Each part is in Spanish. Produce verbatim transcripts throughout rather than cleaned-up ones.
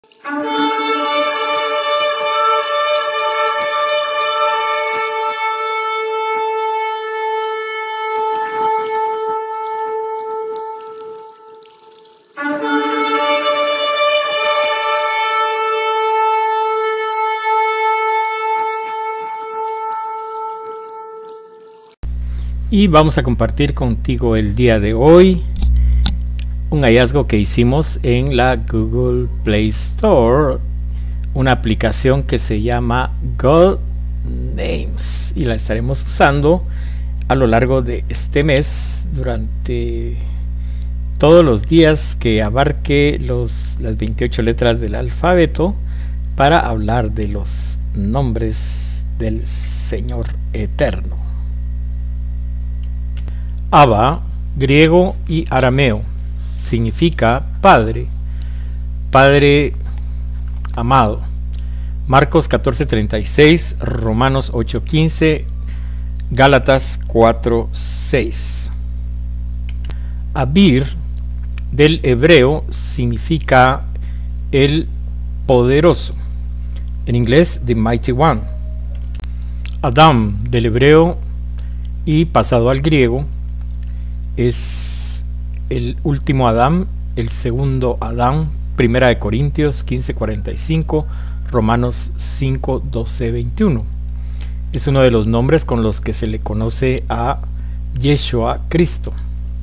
Y vamos a compartir contigo el día de hoy un hallazgo que hicimos en la Google Play Store, una aplicación que se llama God Names, y la estaremos usando a lo largo de este mes durante todos los días que abarque los, las veintiocho letras del alfabeto, para hablar de los nombres del Señor Eterno. Abba, griego y arameo, significa Padre, Padre amado. Marcos catorce treinta y seis, Romanos ocho quince, Gálatas cuatro seis. Abir, del hebreo, significa el poderoso, en inglés the mighty one. Adam, del hebreo y pasado al griego, es el último Adán, el segundo Adán. Primera de Corintios quince cuarenta y cinco, Romanos cinco doce veintiuno. Es uno de los nombres con los que se le conoce a Yeshua, Cristo.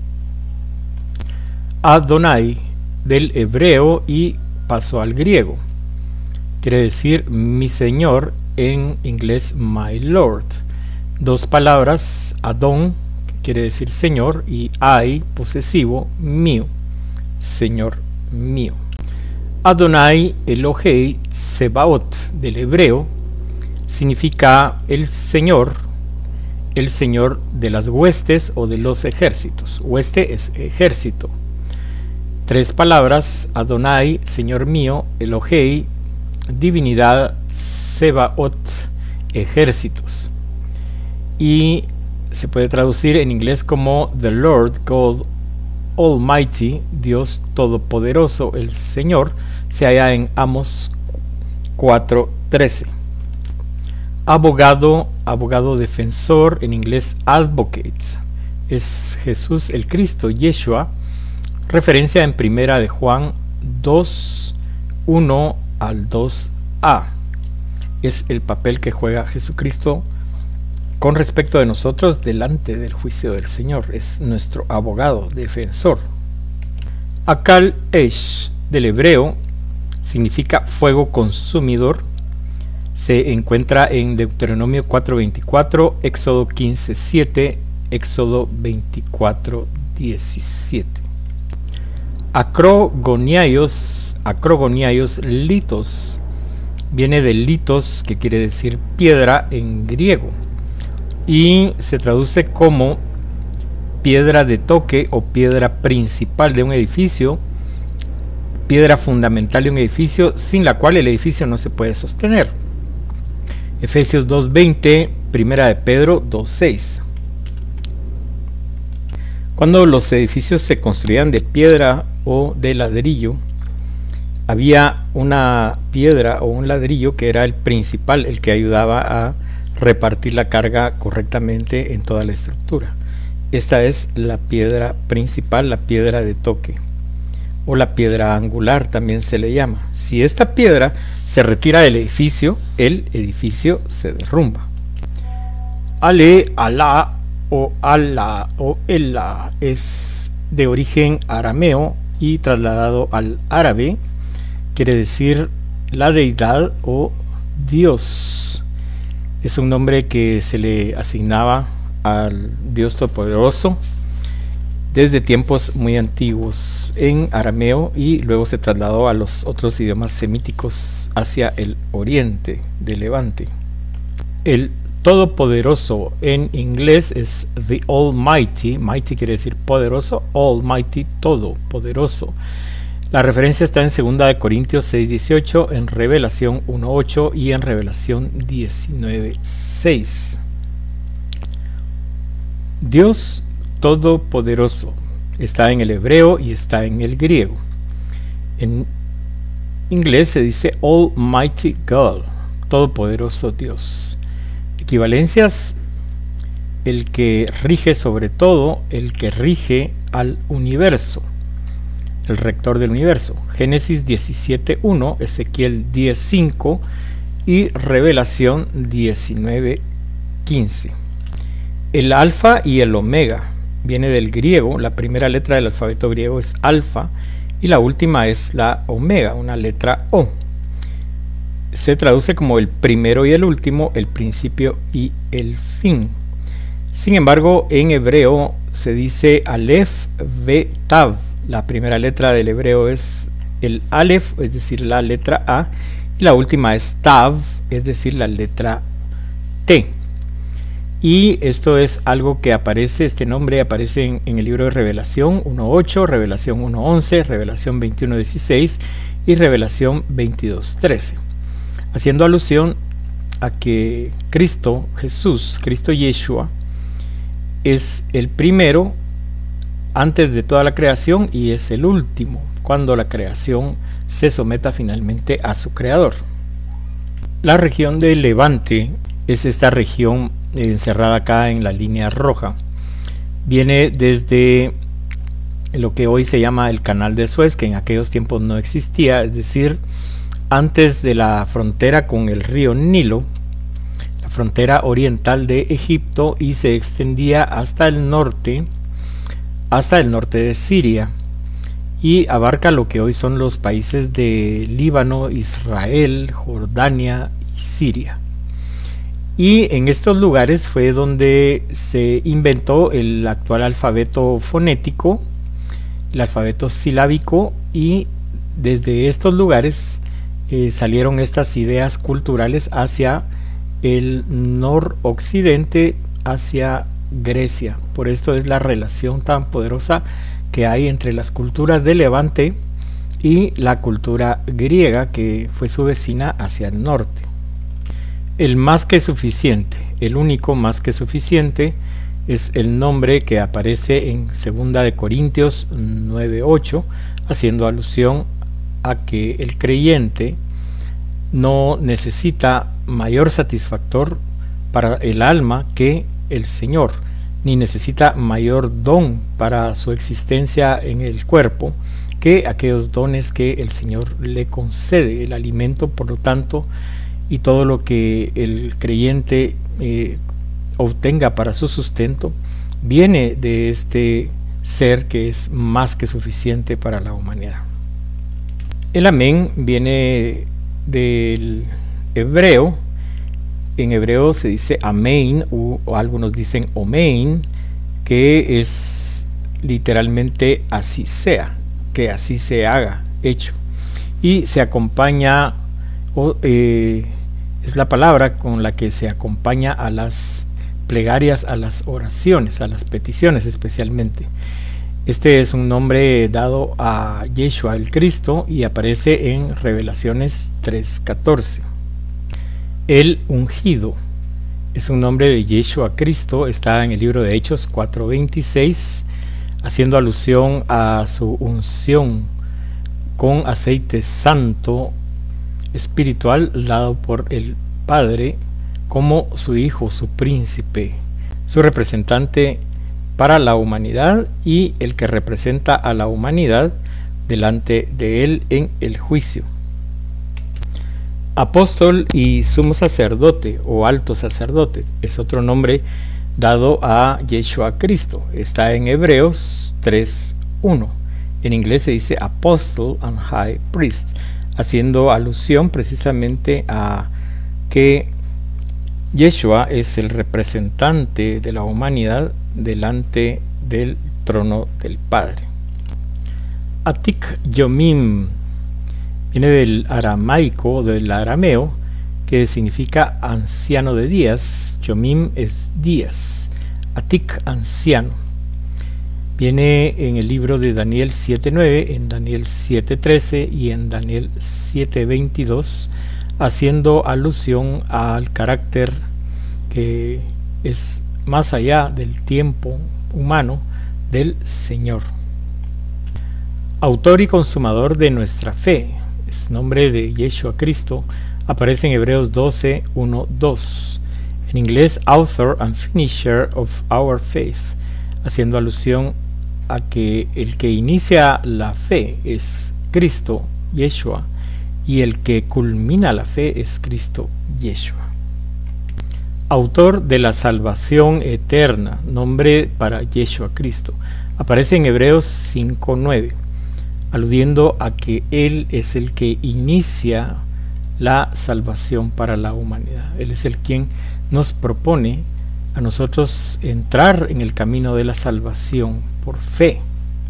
Adonai, del hebreo y pasó al griego, quiere decir mi Señor, en inglés my Lord. Dos palabras, Adon, quiere decir Señor, y Ai, posesivo, mío, Señor mío. Adonai Elohei Sebaot, del hebreo, significa el Señor, el Señor de las huestes o de los ejércitos. Hueste es ejército. Tres palabras, Adonai, Señor mío, Elohei, divinidad, Sebaot, ejércitos. Y se puede traducir en inglés como The Lord God Almighty, Dios Todopoderoso, el Señor. Se halla en Amos cuatro trece. Abogado, abogado defensor, en inglés advocate, es Jesús el Cristo, Yeshua. Referencia en primera de Juan dos uno al dos a. Es el papel que juega Jesucristo con respecto de nosotros delante del juicio del Señor. Es nuestro abogado defensor. Akal Esh, del hebreo, significa fuego consumidor. Se encuentra en Deuteronomio cuatro veinticuatro, Éxodo quince siete, Éxodo veinticuatro diecisiete. Acrogoniaios, acrogoniaios litos, viene de litos, que quiere decir piedra en griego, y se traduce como piedra de toque o piedra principal de un edificio, piedra fundamental de un edificio, sin la cual el edificio no se puede sostener. Efesios dos veinte, primera de Pedro dos seis. Cuando los edificios se construían de piedra o de ladrillo, había una piedra o un ladrillo que era el principal, el que ayudaba a repartir la carga correctamente en toda la estructura. Esta es la piedra principal, la piedra de toque, o la piedra angular también se le llama. Si esta piedra se retira del edificio, el edificio se derrumba. Ale, Alá o Alá o Elá es de origen arameo y trasladado al árabe quiere decir la deidad o Dios. Es un nombre que se le asignaba al Dios Todopoderoso desde tiempos muy antiguos en arameo, y luego se trasladó a los otros idiomas semíticos hacia el oriente del Levante. El Todopoderoso en inglés es The Almighty. Mighty quiere decir poderoso, Almighty, todopoderoso. La referencia está en segunda de Corintios seis dieciocho, en Revelación uno ocho y en Revelación diecinueve seis. Dios Todopoderoso está en el hebreo y está en el griego. En inglés se dice Almighty God, todopoderoso Dios. Equivalencias: el que rige sobre todo, el que rige al universo, el rector del universo. Génesis diecisiete uno, Ezequiel diez cinco y Revelación diecinueve quince. El alfa y el omega viene del griego. La primera letra del alfabeto griego es alfa y la última es la omega, una letra O. Se traduce como el primero y el último, el principio y el fin. Sin embargo, en hebreo se dice Aleph Ve Tav. La primera letra del hebreo es el Aleph, es decir, la letra A, y la última es Tav, es decir, la letra T. Y esto es algo que aparece, este nombre aparece en, en el libro de Revelación uno ocho, Revelación uno once, Revelación veintiuno dieciséis y Revelación veintidós trece, haciendo alusión a que Cristo Jesús, Cristo Yeshua, es el primero antes de toda la creación y es el último cuando la creación se someta finalmente a su creador. La región de Levante es esta región encerrada acá en la línea roja. Viene desde lo que hoy se llama el Canal de Suez, que en aquellos tiempos no existía, es decir, antes de la frontera con el río Nilo, la frontera oriental de Egipto, y se extendía hasta el norte, hasta el norte de Siria, y abarca lo que hoy son los países de Líbano, Israel, Jordania y Siria. Y en estos lugares fue donde se inventó el actual alfabeto fonético, el alfabeto silábico, y desde estos lugares eh, salieron estas ideas culturales hacia el noroccidente, hacia Grecia. Por esto es la relación tan poderosa que hay entre las culturas de Levante y la cultura griega, que fue su vecina hacia el norte. El más que suficiente, el único más que suficiente, es el nombre que aparece en segunda de Corintios nueve ocho, haciendo alusión a que el creyente no necesita mayor satisfactor para el alma que el Señor, ni necesita mayor don para su existencia en el cuerpo que aquellos dones que el Señor le concede. El alimento, por lo tanto, y todo lo que el creyente eh, obtenga para su sustento viene de este ser que es más que suficiente para la humanidad. El amén viene del hebreo. En hebreo se dice amén, o, o algunos dicen omein, que es literalmente así sea, que así se haga, hecho, y se acompaña o eh, es la palabra con la que se acompaña a las plegarias, a las oraciones, a las peticiones especialmente. Este es un nombre dado a Yeshua el Cristo y aparece en Revelaciones tres catorce. El ungido es un nombre de Yeshua Cristo, está en el libro de Hechos cuatro veintiséis, haciendo alusión a su unción con aceite santo espiritual dado por el Padre como su hijo, su príncipe, su representante para la humanidad y el que representa a la humanidad delante de él en el juicio. Apóstol y sumo sacerdote o alto sacerdote es otro nombre dado a Yeshua Cristo. Está en Hebreos tres uno. En inglés se dice Apostle and High Priest, haciendo alusión precisamente a que Yeshua es el representante de la humanidad delante del trono del Padre. Atik Yomim viene del aramaico, del arameo, que significa anciano de días. Yomim es días. Atik, anciano. Viene en el libro de Daniel siete nueve, en Daniel siete trece y en Daniel siete veintidós, haciendo alusión al carácter que es más allá del tiempo humano del Señor. Autor y consumador de nuestra fe. es nombre de Yeshua Cristo, aparece en Hebreos doce, uno, dos. En inglés, author and finisher of our faith, haciendo alusión a que el que inicia la fe es Cristo, Yeshua, y el que culmina la fe es Cristo, Yeshua. Autor de la salvación eterna, nombre para Yeshua Cristo, aparece en Hebreos cinco, nueve, aludiendo a que Él es el que inicia la salvación para la humanidad. Él es el quien nos propone a nosotros entrar en el camino de la salvación por fe.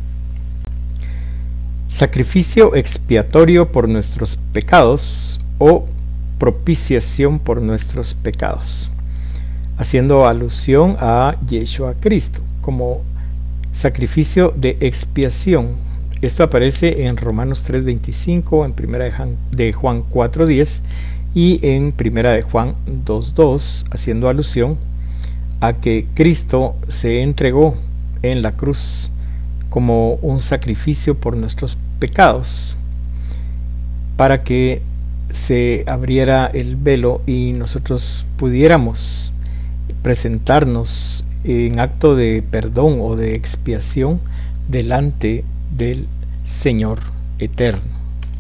Sacrificio expiatorio por nuestros pecados o propiciación por nuestros pecados, haciendo alusión a Yeshua Cristo como sacrificio de expiación. Esto aparece en Romanos tres, veinticinco, en primera de Juan cuatro, diez y en primera de Juan dos, dos, haciendo alusión a que Cristo se entregó en la cruz como un sacrificio por nuestros pecados, para que se abriera el velo y nosotros pudiéramos presentarnos en acto de perdón o de expiación delante del Señor eterno.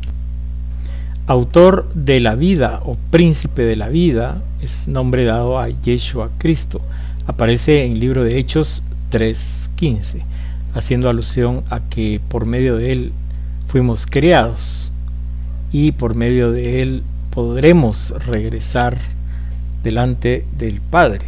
Autor de la vida o príncipe de la vida es nombre dado a Yeshua Cristo. Aparece en el libro de Hechos tres, quince, haciendo alusión a que por medio de él fuimos creados y por medio de él podremos regresar delante del Padre.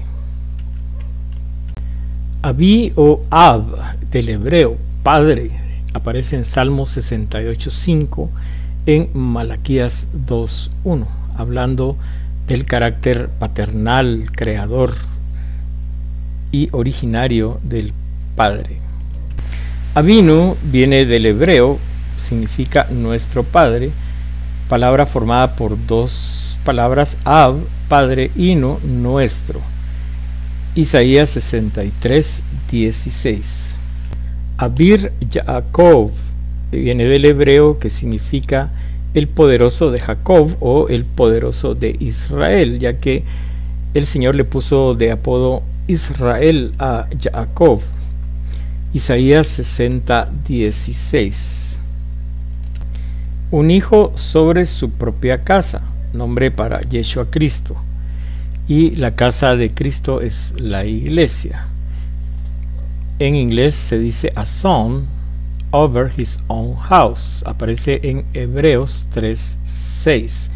Abi o Ab, del hebreo Padre, aparece en Salmo sesenta y ocho, cinco, en Malaquías dos, uno, hablando del carácter paternal, creador y originario del Padre. Avinu viene del hebreo, significa nuestro Padre, palabra formada por dos palabras, Ab, Padre, Inu, nuestro. Isaías sesenta y tres, dieciséis. Abir Yaakov viene del hebreo, que significa el poderoso de Jacob o el poderoso de Israel, ya que el Señor le puso de apodo Israel a Jacob. Isaías sesenta, dieciséis. Un hijo sobre su propia casa, nombre para Yeshua Cristo, y la casa de Cristo es la iglesia. En inglés se dice a son over his own house, aparece en Hebreos tres, seis.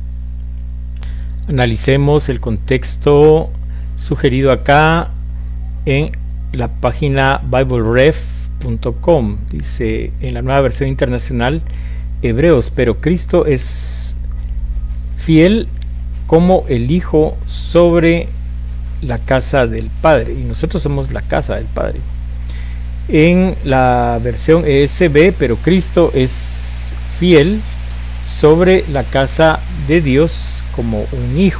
Analicemos el contexto sugerido acá en la página bible ref punto com. Dice en la nueva versión internacional Hebreos, pero Cristo es fiel como el Hijo sobre la casa del Padre, y nosotros somos la casa del Padre. En la versión E S V, pero Cristo es fiel sobre la casa de Dios como un hijo.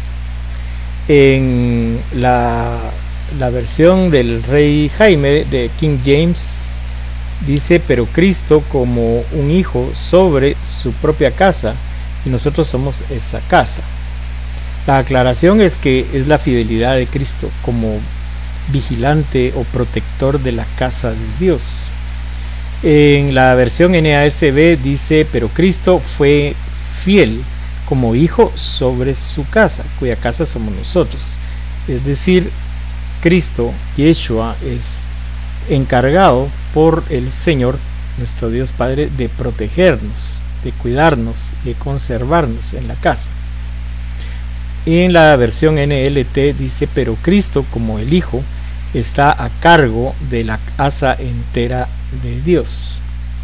En la, la versión del Rey Jaime de King James dice, pero Cristo como un hijo sobre su propia casa, y nosotros somos esa casa. La aclaración es que es la fidelidad de Cristo como vigilante o protector de la casa de Dios. En la versión N A S B dice, pero Cristo fue fiel como hijo sobre su casa, cuya casa somos nosotros. Es decir, Cristo, Yeshua, es encargado por el Señor, nuestro Dios Padre, de protegernos, de cuidarnos, de conservarnos en la casa. En la versión N L T dice, pero Cristo como el Hijo está a cargo de la casa entera de Dios.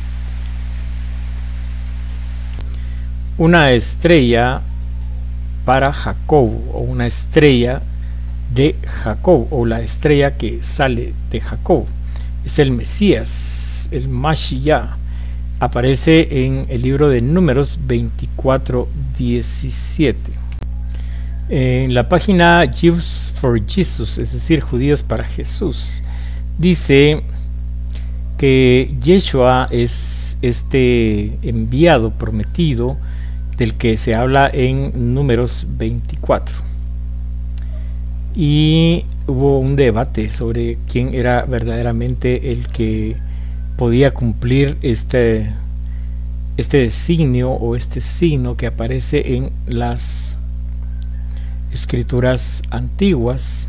Una estrella para Jacob, o una estrella de Jacob, o la estrella que sale de Jacob, es el Mesías, el Mashiach. Aparece en el libro de Números veinticuatro, diecisiete. En la página Jews for Jesus, es decir, judíos para Jesús, dice que Yeshua es este enviado prometido del que se habla en Números veinticuatro. Y hubo un debate sobre quién era verdaderamente el que podía cumplir este, este designio o este signo que aparece en las escrituras antiguas.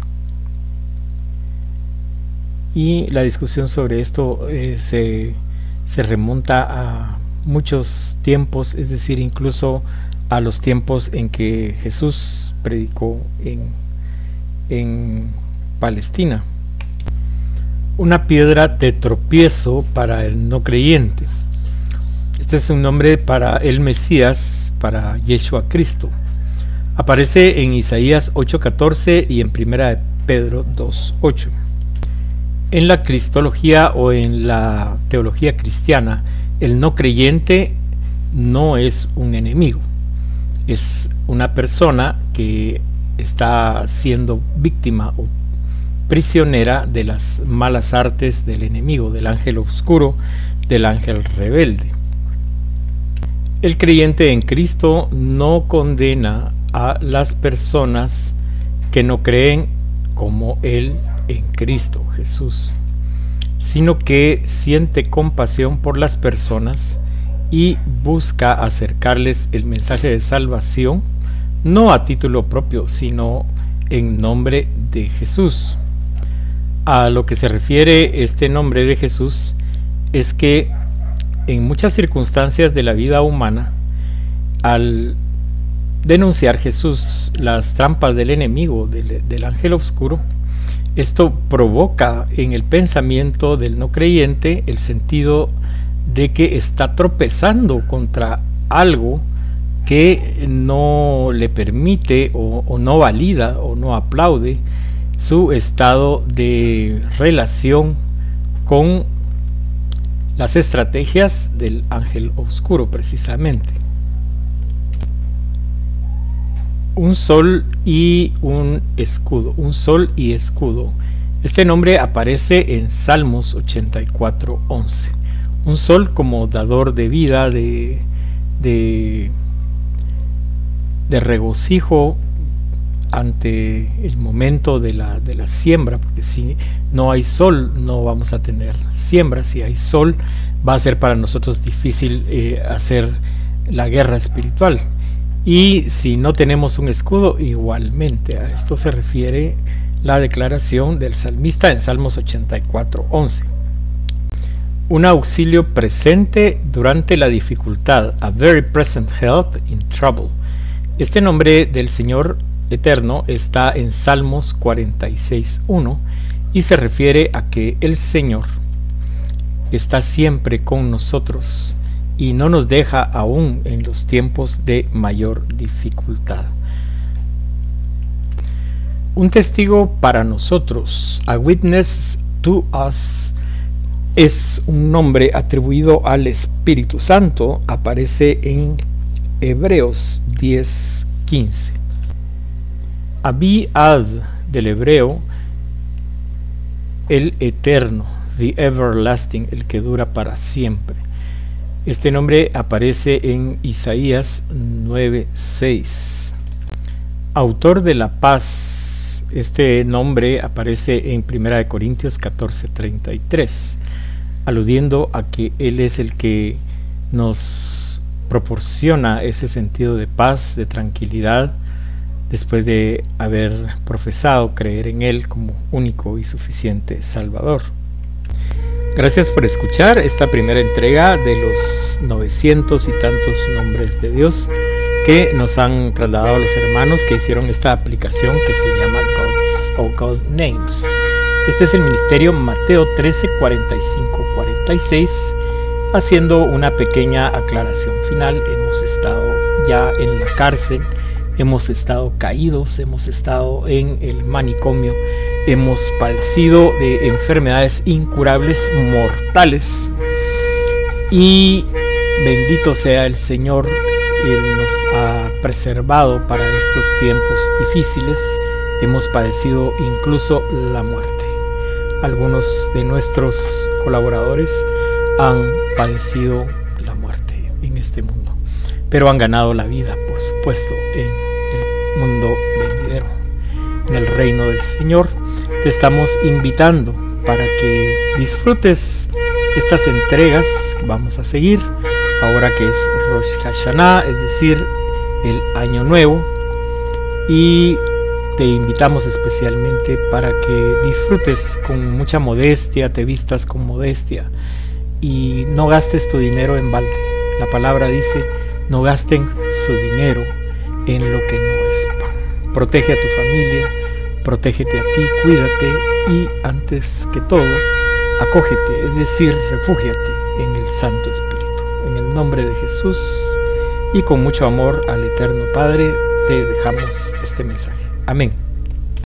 Y la discusión sobre esto eh, se, se remonta a muchos tiempos, es decir, incluso a los tiempos en que Jesús predicó en, en Palestina. Una piedra de tropiezo para el no creyente. Este es un nombre para el Mesías, para Yeshua Cristo. Aparece en Isaías ocho catorce y en Primera de Pedro dos ocho. En la cristología o en la teología cristiana, el no creyente no es un enemigo, es una persona que está siendo víctima o prisionera de las malas artes del enemigo, del ángel oscuro, del ángel rebelde. El creyente en Cristo no condena a las personas que no creen como él en Cristo Jesús, sino que siente compasión por las personas y busca acercarles el mensaje de salvación, no a título propio, sino en nombre de Jesús. A lo que se refiere este nombre de Jesús es que en muchas circunstancias de la vida humana, al denunciar Jesús las trampas del enemigo, del, del ángel oscuro, esto provoca en el pensamiento del no creyente el sentido de que está tropezando contra algo que no le permite o, o no valida o no aplaude su estado de relación con las estrategias del ángel oscuro, precisamente. Un sol y un escudo, un sol y escudo. Este nombre aparece en Salmos ochenta y cuatro once. Un sol como dador de vida, de, de, de regocijo ante el momento de la, de la siembra, porque si no hay sol no vamos a tener siembra. Si hay sol va a ser para nosotros difícil eh, hacer la guerra espiritual. Y si no tenemos un escudo, igualmente. A esto se refiere la declaración del salmista en Salmos ochenta y cuatro once. Un auxilio presente durante la dificultad, a very present help in trouble. Este nombre del Señor eterno está en Salmos cuarenta y seis uno y se refiere a que el Señor está siempre con nosotros y no nos deja aún en los tiempos de mayor dificultad. Un testigo para nosotros, a witness to us, es un nombre atribuido al Espíritu Santo. Aparece en Hebreos diez quince. Abi-ad del hebreo, el eterno, the everlasting, el que dura para siempre. Este nombre aparece en Isaías nueve seis. Autor de la paz. Este nombre aparece en Primera de Corintios catorce treinta y tres, aludiendo a que Él es el que nos proporciona ese sentido de paz, de tranquilidad, después de haber profesado creer en Él como único y suficiente Salvador. Gracias por escuchar esta primera entrega de los novecientos y tantos nombres de Dios que nos han trasladado los hermanos que hicieron esta aplicación que se llama God's o God Names. Este es el ministerio Mateo trece cuarenta y cinco cuarenta y seis. Haciendo una pequeña aclaración final, hemos estado ya en la cárcel, hemos estado caídos, hemos estado en el manicomio, hemos padecido de enfermedades incurables, mortales, y bendito sea el Señor. Él nos ha preservado para estos tiempos difíciles. Hemos padecido incluso la muerte. algunos de nuestros colaboradores han padecido la muerte en este mundo, pero han ganado la vida, por supuesto, en el mundo venidero, en el reino del Señor. Te estamos invitando para que disfrutes estas entregas que vamos a seguir ahora que es Rosh Hashanah, es decir, el Año Nuevo, y te invitamos especialmente para que disfrutes con mucha modestia, te vistas con modestia y no gastes tu dinero en balde. La palabra dice: no gasten su dinero en lo que no es pan. Protege a tu familia, protégete a ti, cuídate y, antes que todo, acógete, es decir, refúgiate en el Santo Espíritu. En el nombre de Jesús y con mucho amor al Eterno Padre, te dejamos este mensaje. Amén.